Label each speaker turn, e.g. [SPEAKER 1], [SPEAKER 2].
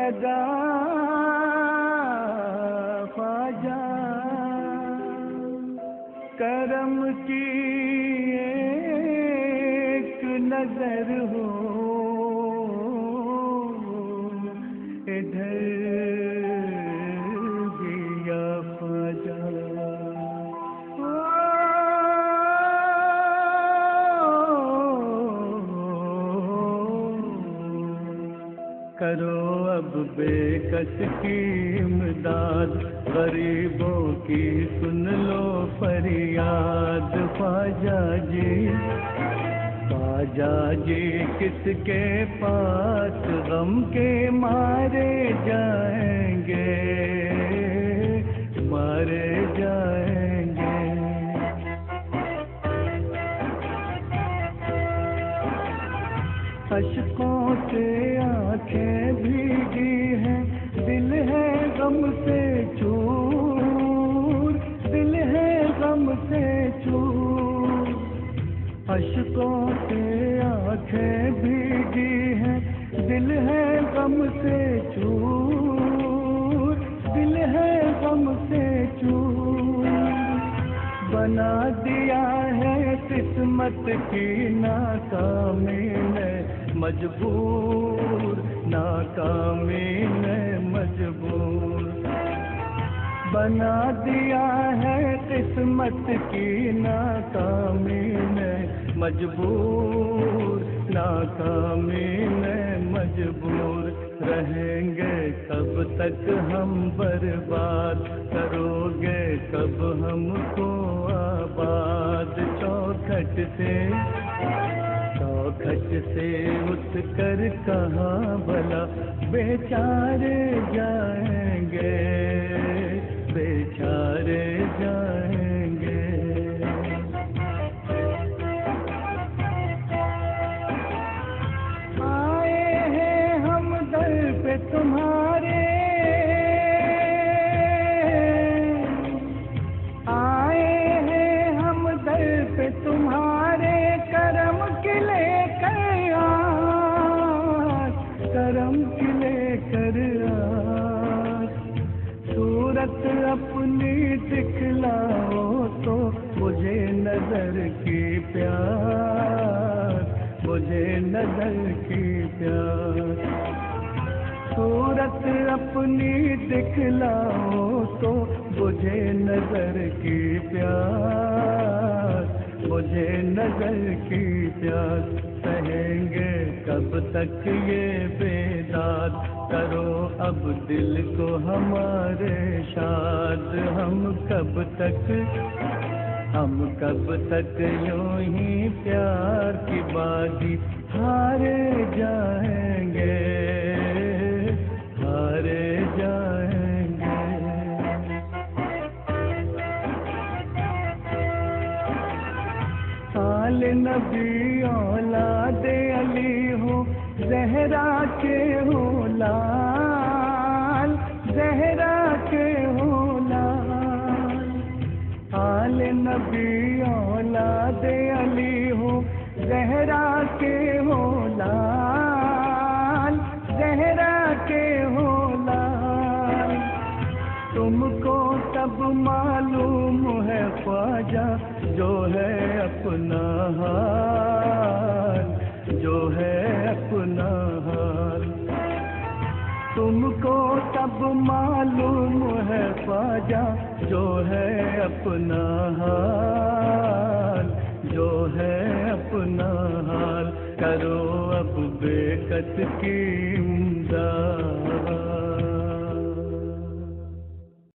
[SPEAKER 1] अदा ख्वाजा, करम की एक नजर हो इधर भी या ख्वाजा। करो अब बेकस की इमदाद, गरीबों की सुन लो फरियाद। ख्वाजा जी, ख्वाजा जी किसके पास गम के मारे जाएंगे, मारे जाएंगे। अश्कों से आंखें भीगी हैं, दिल है गम से चूर, दिल है गम से चूर। अश्कों से आंखें भीगी हैं, दिल है गम से चूर, दिल है गम से चूर। बना दिया है किस्मत की नाकामी ने मजबूर, नाकामी ने मजबूर। बना दिया है किस्मत की नाकामी ने मजबूर, नाकामी ने मजबूर। रहेंगे कब तक हम बर्बाद, करोगे कब हमको आबाद। चौखट से उठ कर कहाँ भला बेचारे जाएंगे, बेचारे जाएंगे। आए हैं हम दर पे तुम्हारे, आए हैं हम दर पे तुम्हारे, करम के लेकर आज, करम के लेकर आज। सूरत अपनी दिखलाओ तो मुझे नजर की प्यास, मुझे नजर की प्यास। सूरत अपनी दिखलाओ तो मुझे नजर की प्यास, मुझे नजर की प्यास। सहेंगे कब तक ये बेदाद, करो अब दिल को हमारे शाद। हम कब तक यूं ही प्यार की बाजी हारे जाएंगे, हारे जाएंगे। आल नबी औलाद अली हो, ज़हरा के हो लाल, ज़हरा के हो लाल। आल नबी औलाद अली हो, ज़हरा के हो लाल, ज़हरा के हो लाल। तुमको तब मालूम है ख्वाजा जो है अपना हाल, जो है अपना हाल। तुमको तब मालूम है ख्वाजा जो है अपना हाल, जो है अपना हाल। करो अब बेकस की